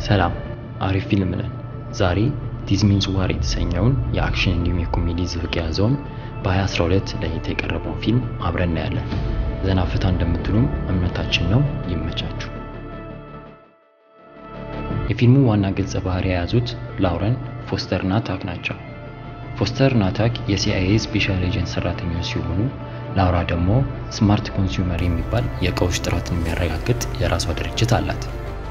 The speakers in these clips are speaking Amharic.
ሰላም አሪፍ ፊልም ነን ዛሬ ዲስ ሚንስ ዋር የተሰኘውን የአክሽን እንዲሁም የኮሜዲ ዝብቅ ያዘውን በ2012 ላይ የተቀረበው ፊልም አብረን እናያለን። ዘና ፈታ እንደምትሉም እምነታችን ነው። ይመቻችሁ። የፊልሙ ዋና ገጸ ባህሪ ያዙት ላውረን ፎስተር እና ታክ ናቸው። ፎስተር እና ታክ የሲአይኤ ስፔሻል ኤጀንት ሰራተኞች ሲሆኑ ላውራ ደግሞ ስማርት ኮንሱመር የሚባል የእቃዎች ጥራትን የሚያረጋግጥ የራሷ ድርጅት አላት።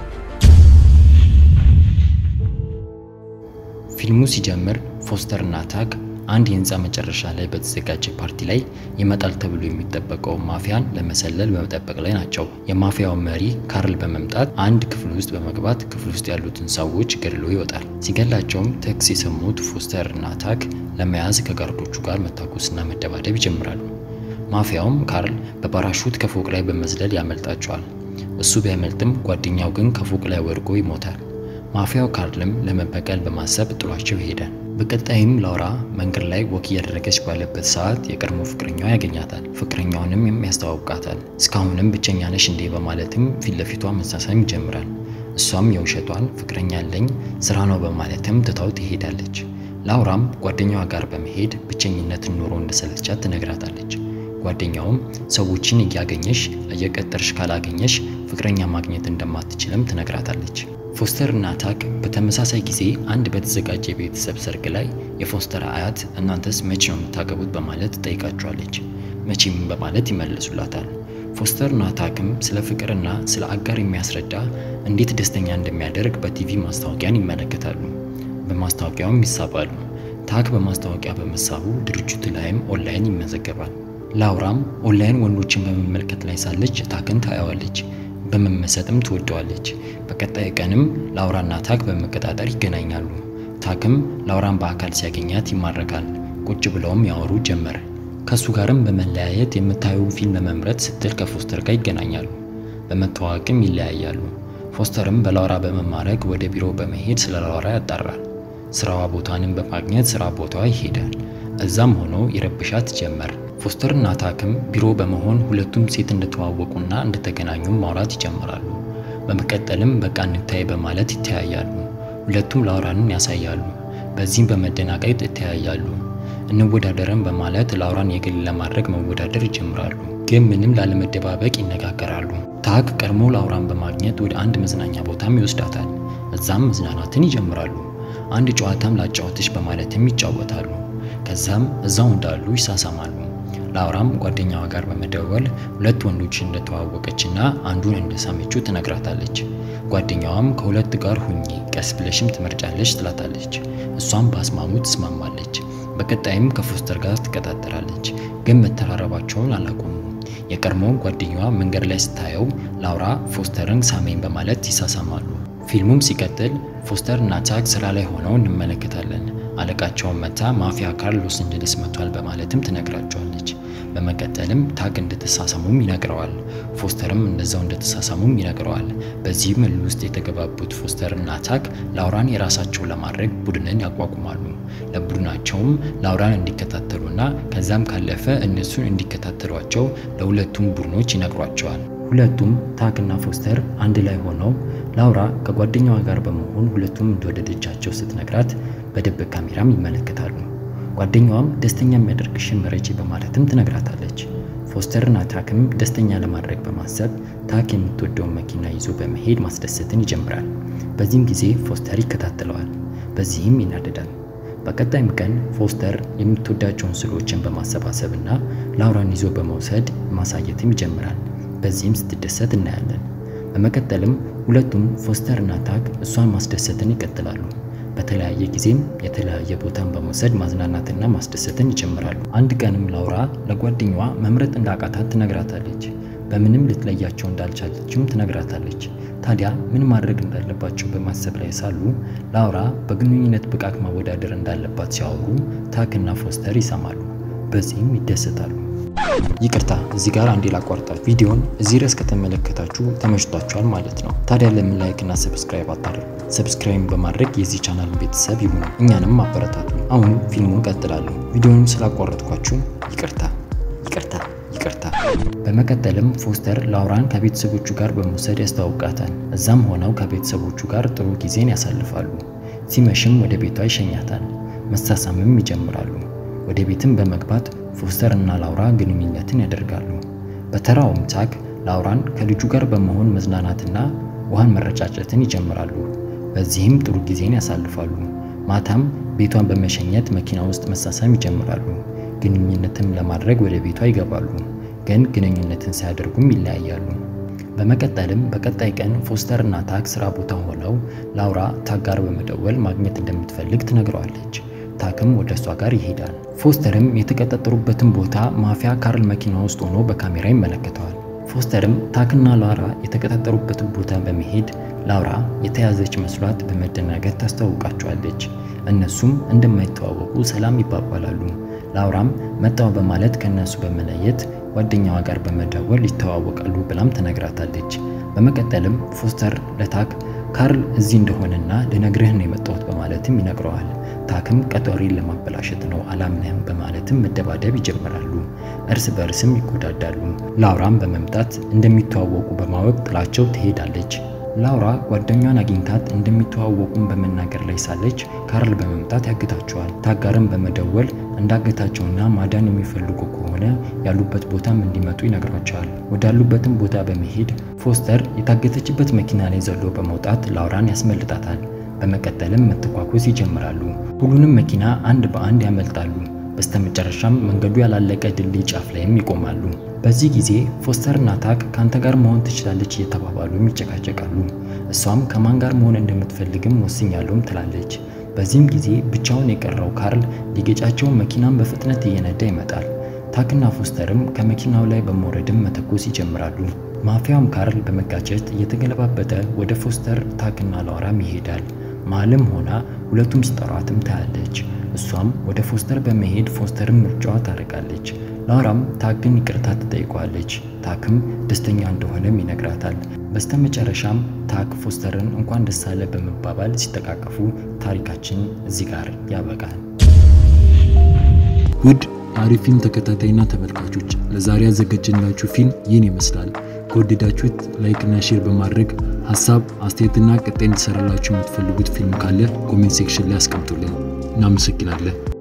ፊልሙ ሲጀምር ፎስተር እና ታክ አንድ የህንጻ መጨረሻ ላይ በተዘጋጀ ፓርቲ ላይ ይመጣል ተብሎ የሚጠበቀው ማፊያን ለመሰለል በመጠበቅ ላይ ናቸው። የማፊያው መሪ ካርል በመምጣት አንድ ክፍል ውስጥ በመግባት ክፍል ውስጥ ያሉትን ሰዎች ገድሎ ይወጣል። ሲገላቸውም ተኩስ የሰሙት ፎስተር እና ታክ ለመያዝ ከጋርዶቹ ጋር መታኮስና መደባደብ ይጀምራሉ። ማፊያውም ካርል በፓራሹት ከፎቅ ላይ በመዝለል ያመልጣቸዋል። እሱ ቢያመልጥም ጓደኛው ግን ከፎቅ ላይ ወድቆ ይሞታል። ማፊያው ካርልም ለመበቀል በማሰብ ጥሏቸው ይሄዳል። በቀጣይም ላውራ መንገድ ላይ ወክ እያደረገች ባለበት ሰዓት የቀድሞ ፍቅረኛዋ ያገኛታል። ፍቅረኛውንም ያስተዋውቃታል። እስካሁንም ብቸኛ ነሽ እንዴ በማለትም ፊት ለፊቷ መሳሳም ይጀምራል። እሷም የውሸቷን ፍቅረኛ አለኝ ስራ ነው በማለትም ትታው ትሄዳለች። ላውራም ጓደኛዋ ጋር በመሄድ ብቸኝነትን ኑሮ እንደሰለቻት ትነግራታለች። ጓደኛውም ሰዎችን እያገኘሽ እየቀጠርሽ ካላገኘሽ ፍቅረኛ ማግኘት እንደማትችልም ትነግራታለች። ፎስተር እና ታክ በተመሳሳይ ጊዜ አንድ በተዘጋጀ ቤተሰብ ሰርግ ላይ የፎስተር አያት እናንተስ መቼ ነው የምታገቡት በማለት ጠይቃቸዋለች። መቼም በማለት ይመልሱላታል። ፎስተር እና ታክም ስለ ፍቅርና ስለ አጋር የሚያስረዳ እንዴት ደስተኛ እንደሚያደርግ በቲቪ ማስታወቂያን ይመለከታሉ። በማስታወቂያውም ይሳባሉ። ታክ በማስታወቂያ በመሳቡ ድርጅቱ ላይም ኦንላይን ይመዘገባል። ላውራም ኦንላይን ወንዶችን በመመልከት ላይ ሳለች ታክን ታያዋለች። በመመሰጥም ትወደዋለች። በቀጣይ ቀንም ላውራና ታክ በመቀጣጠር ይገናኛሉ። ታክም ላውራን በአካል ሲያገኛት ይማረካል። ቁጭ ብለውም ያወሩ ጀመረ። ከሱ ጋርም በመለያየት የምታየው ፊልም መምረጥ ስትል ከፎስተር ጋር ይገናኛሉ። በመተዋወቅም ይለያያሉ። ፎስተርም በላውራ በመማረክ ወደ ቢሮ በመሄድ ስለ ላውራ ያጣራል። ስራዋ ቦታንም በማግኘት ስራ ቦታዋ ይሄዳል። እዛም ሆኖ ይረብሻት ጀመር። ፎስተር እና ታክም ቢሮ በመሆን ሁለቱም ሴት እንደተዋወቁና እንደተገናኙ ማውራት ይጀምራሉ። በመቀጠልም በቃ እንታይ በማለት ይተያያሉ። ሁለቱም ላውራንን ያሳያሉ። በዚህም በመደናቀጥ ይተያያሉ። እንወዳደረን በማለት ላውራን የግል ለማድረግ መወዳደር ይጀምራሉ። ግን ምንም ላለመደባበቅ ይነጋገራሉ። ታክ ቀድሞ ላውራን በማግኘት ወደ አንድ መዝናኛ ቦታም ይወስዳታል። እዛም መዝናናትን ይጀምራሉ። አንድ ጨዋታም ላጫወትሽ በማለትም ይጫወታሉ። ከዛም እዛው እንዳሉ ይሳሳማሉ። ላውራም ጓደኛዋ ጋር በመደወል ሁለት ወንዶች እንደተዋወቀችና አንዱን እንደሳመችው ትነግራታለች። ጓደኛዋም ከሁለት ጋር ሁኚ ቀስ ብለሽም ትመርጫለሽ ትላታለች። እሷም ባስማሙ ትስማማለች። በቀጣይም ከፎስተር ጋር ትቀጣጠራለች። ግን መተራረባቸውን አላቆሙም። የቀድሞ ጓደኛዋ መንገድ ላይ ስታየው ላውራ ፎስተርን ሳመኝ በማለት ይሳሳማሉ። ፊልሙም ሲቀጥል ፎስተር እና ታክ ስራ ላይ ሆነው እንመለከታለን። አለቃቸውን መታ ማፊያ ካርል ሎስ አንጀለስ መጥቷል በማለትም ትነግራቸዋለች። በመቀጠልም ታክ እንደተሳሳሙም ይነግረዋል። ፎስተርም እንደዛው እንደተሳሳሙም ይነግረዋል። በዚህም ውስጥ የተገባቡት ፎስተር እና ታክ ላውራን የራሳቸው ለማድረግ ቡድንን ያቋቁማሉ። ለቡድናቸውም ላውራን እንዲከታተሉና ከዛም ካለፈ እነሱን እንዲከታተሏቸው ለሁለቱም ቡድኖች ይነግሯቸዋል። ሁለቱም ታክ እና ፎስተር አንድ ላይ ሆነው ላውራ ከጓደኛዋ ጋር በመሆን ሁለቱም እንደወደደቻቸው ስትነግራት በደብቅ ካሜራም ይመለከታሉ። ጓደኛዋም ደስተኛ የሚያደርግሽን መረጪ በማለትም ትነግራታለች። ፎስተር እና ታክም ደስተኛ ለማድረግ በማሰብ ታክ የምትወደውን መኪና ይዞ በመሄድ ማስደሰትን ይጀምራል። በዚህም ጊዜ ፎስተር ይከታተለዋል። በዚህም ይናደዳል። በቀጣይም ቀን ፎስተር የምትወዳቸውን ስዕሎችን በማሰባሰብና ላውራን ይዞ በመውሰድ ማሳየትም ይጀምራል። በዚህም ስትደሰት እናያለን። በመቀጠልም ሁለቱም ፎስተር እና ታክ እሷን ማስደሰትን ይቀጥላሉ። በተለያየ ጊዜም የተለያየ ቦታን በመውሰድ ማዝናናትና ማስደሰትን ይጀምራሉ። አንድ ቀንም ላውራ ለጓደኛዋ መምረጥ እንዳቃታት ትነግራታለች። በምንም ልትለያቸው እንዳልቻለችም ትነግራታለች። ታዲያ ምን ማድረግ እንዳለባቸው በማሰብ ላይ ሳሉ ላውራ በግንኙነት ብቃት ማወዳደር እንዳለባት ሲያወሩ ታክ እና ፎስተር ይሰማሉ። በዚህም ይደሰታሉ። ይቅርታ እዚህ ጋር አንዴ ላቋርጣችሁ። ቪዲዮን እዚህ ድረስ ከተመለከታችሁ ተመችቷችኋል ማለት ነው። ታዲያ ለምን ላይክ እና ሰብስክራይብ አታደርጉ? ሰብስክራይብ በማድረግ የዚህ ቻናል ቤተሰብ ይሁኑ፣ እኛንም አበረታቱ። አሁን ፊልሙን ቀጥላለሁ። ቪዲዮውን ስላቋረጥኳችሁ ይቅርታ። በመቀጠልም ፎስተር ላውራን ከቤተሰቦቹ ጋር በመውሰድ ያስተዋውቃታል። እዛም ሆነው ከቤተሰቦቹ ጋር ጥሩ ጊዜን ያሳልፋሉ። ሲመሽም ወደ ቤቷ ይሸኛታል። መሳሳምም ይጀምራሉ። ወደ ቤትም በመግባት ፎስተር እና ላውራ ግንኙነትን ያደርጋሉ። በተራውም ታክ ላውራን ከልጁ ጋር በመሆን መዝናናትና ውሃን መረጫጨትን ይጀምራሉ። በዚህም ጥሩ ጊዜን ያሳልፋሉ። ማታም ቤቷን በመሸኘት መኪና ውስጥ መሳሳም ይጀምራሉ። ግንኙነትን ለማድረግ ወደ ቤቷ ይገባሉ። ግን ግንኙነትን ሳያደርጉም ይለያያሉ። በመቀጠልም በቀጣይ ቀን ፎስተር እና ታክ ስራ ቦታ ሆነው ላውራ ታክ ጋር በመደወል ማግኘት እንደምትፈልግ ትነግረዋለች። ታክም ወደ እሷ ጋር ይሄዳል። ፎስተርም የተቀጣጠሩበትን ቦታ ማፊያ ካርል መኪና ውስጥ ሆኖ በካሜራ ይመለከተዋል። ፎስተርም ታክና ላውራ የተቀጣጠሩበትን ቦታ በመሄድ ላውራ የተያዘች መስሏት በመደናገጥ ታስተዋውቃቸዋለች። እነሱም እንደማይተዋወቁ ሰላም ይባባላሉ። ላውራም መጣው በማለት ከነሱ በመለየት ጓደኛዋ ጋር በመደወል ይተዋወቃሉ ብላም ተነግራታለች። በመቀጠልም ፎስተር ለታክ ካርል እዚህ እንደሆነና ለነግርህ ነው የመጣሁት በማለትም ይነግረዋል። ታክም ቀጠሮን ለማበላሸት ነው አላምነህም በማለትም መደባደብ ይጀምራሉ። እርስ በርስም ይጎዳዳሉ። ላውራም በመምጣት እንደሚተዋወቁ በማወቅ ጥላቸው ትሄዳለች። ላውራ ጓደኛዋን አግኝታት እንደሚተዋወቁም በመናገር ላይ ሳለች ካርል በመምጣት ያግታቸዋል። ታክ ጋርም በመደወል እንዳገታቸውና ማዳን የሚፈልጉ ከሆነ ያሉበት ቦታም እንዲመጡ ይነግራቸዋል። ወዳሉበትም ቦታ በመሄድ ፎስተር የታገተችበት መኪና ላይ ዘሎ በመውጣት ላውራን ያስመልጣታል። በመቀጠልም መተኳኮስ ይጀምራሉ። ሁሉንም መኪና አንድ በአንድ ያመልጣሉ። በስተመጨረሻም መንገዱ ያላለቀ ድልድይ ጫፍ ላይም ይቆማሉ። በዚህ ጊዜ ፎስተር እና ታክ ካንተ ጋር መሆን ትችላለች እየተባባሉ ይጨቃጨቃሉ። እሷም ከማን ጋር መሆን እንደምትፈልግም ወስኛለሁም ትላለች። በዚህም ጊዜ ብቻውን የቀረው ካርል ሊገጫቸው መኪናን በፍጥነት እየነዳ ይመጣል። ታክና ፎስተርም ከመኪናው ላይ በመውረድም መተኮስ ይጀምራሉ። ማፊያውም ካርል በመጋጨት እየተገለባበጠ ወደ ፎስተር ታክና ላውራም ይሄዳል። ማለም ሆና ሁለቱም ሲጠሯትም ታያለች። እሷም ወደ ፎስተር በመሄድ ፎስተርም ምርጫዋ ታደርጋለች። ላውራም ታክን ይቅርታ ትጠይቋለች። ታክም ደስተኛ እንደሆነም ይነግራታል። በስተመጨረሻም ታክ ፎስተርን እንኳን ደስ አለ በመባባል ሲተቃቀፉ ታሪካችን እዚህ ጋር ያበቃል። ውድ አሪፍ ፊልም ተከታታይና ተመልካቾች ለዛሬ ያዘጋጀንላችሁ ፊልም ይህን ይመስላል። ከወደዳችሁት ላይክ እና ሼር በማድረግ ሐሳብ አስተያየትና ቀጣይ እንድሰራላችሁ የምትፈልጉት ፊልም ካለ ኮሜንት ሴክሽን ላይ አስቀምጡልን። እናመሰግናለን።